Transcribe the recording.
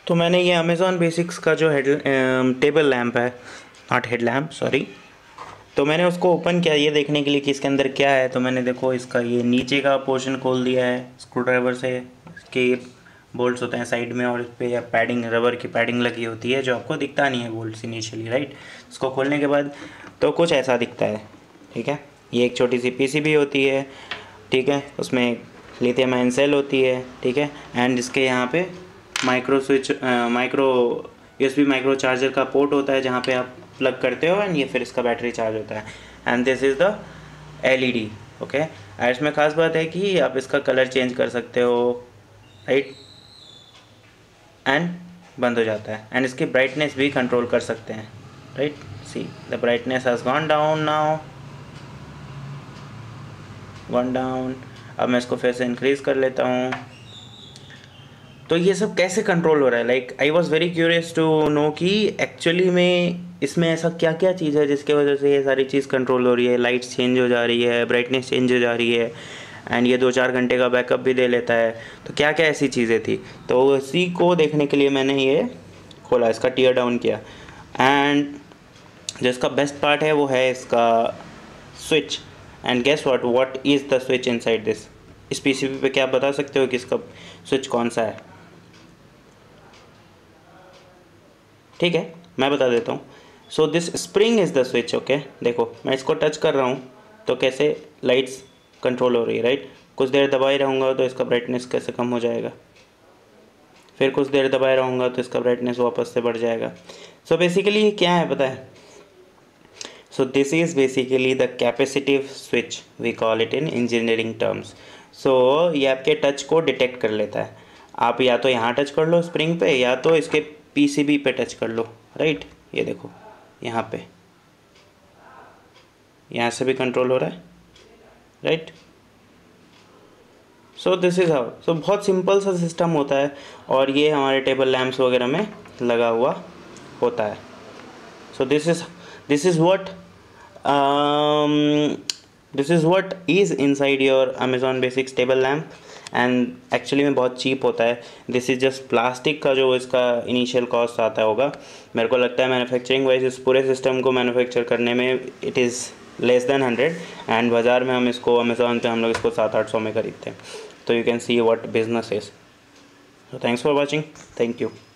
तो मैंने ये अमेज़ॉन बेसिक्स का जो टेबल लैंप है, नॉट हेड लैम्प, सॉरी, तो मैंने उसको ओपन किया ये देखने के लिए कि इसके अंदर क्या है। तो मैंने देखो इसका ये नीचे का पोर्शन खोल दिया है स्क्रू ड्राइवर से। इसके बोल्ट्स होते हैं साइड में और इस पर या पैडिंग, रबर की पैडिंग लगी होती है जो आपको दिखता नहीं है बोल्ट्स इनिशियली, राइट। इसको खोलने के बाद तो कुछ ऐसा दिखता है, ठीक है। ये एक छोटी सी पीसीबी होती है, ठीक है, उसमें लिथियम आयन सेल होती है, ठीक है। एंड इसके यहाँ पे micro switch, USB micro charger का पोर्ट होता है जहाँ पे आप प्लग करते हो एंड ये फिर इसका बैटरी चार्ज होता है। And this is the LED, okay. और इसमें ख़ास बात है कि आप इसका कलर चेंज कर सकते हो, राइट, एंड बंद हो जाता है। एंड इसकी ब्राइटनेस भी कंट्रोल कर सकते हैं, right. See the brightness has gone down now, gone down. अब मैं इसको फिर से इंक्रीज़ कर लेता हूँ। तो ये सब कैसे कंट्रोल हो रहा है, like I was very curious to know कि एक्चुअली में इसमें ऐसा क्या क्या चीज़ है जिसके वजह से ये सारी चीज़ कंट्रोल हो रही है। लाइट्स चेंज हो जा रही है, ब्राइटनेस चेंज हो जा रही है, एंड ये 2-4 घंटे का बैकअप भी दे लेता है। तो क्या क्या ऐसी चीज़ें थी, तो उसी को देखने के लिए मैंने ये खोला, इसका टीयर डाउन किया। एंड जो इसका बेस्ट पार्ट है वो है इसका switch. And guess what is the switch inside this. इस पीसीबी पे क्या आप बता सकते हो कि इसका स्विच कौन सा है? ठीक है, मैं बता देता हूँ। So this spring is the switch, okay. देखो मैं इसको टच कर रहा हूँ तो कैसे लाइट्स कंट्रोल हो रही है, राइट। कुछ देर दबाए रहूँगा तो इसका ब्राइटनेस कैसे कम हो जाएगा, फिर कुछ देर दबाए रहूँगा तो इसका ब्राइटनेस वापस से बढ़ जाएगा। सो बेसिकली ये क्या है पता है? So this is basically the capacitive switch, we call it in engineering terms. So ये आपके टच को डिटेक्ट कर लेता है। आप या तो यहाँ टच कर लो स्प्रिंग पे, या तो इसके पीसीबी पे टच कर लो, राइट। ये देखो यहाँ पे, यहाँ से भी कंट्रोल हो रहा है, right. So this is how. So बहुत सिंपल सा सिस्टम होता है और ये हमारे टेबल लैम्प्स वगैरह में लगा हुआ होता है। So this is what is inside your Amazon basics table lamp. And actually में बहुत चीप होता है। दिस इज़ जस्ट प्लास्टिक का जो इसका इनिशियल कॉस्ट आता होगा, मेरे को लगता है मैन्युफैक्चरिंग वाइज इस पूरे सिस्टम को मैन्युफैक्चर करने में it is less than 100। And बाज़ार में हम इसको अमेज़ॉन पे हम लोग इसको 700-800 में खरीदते हैं। तो you can see what business is. So thanks for watching. Thank you.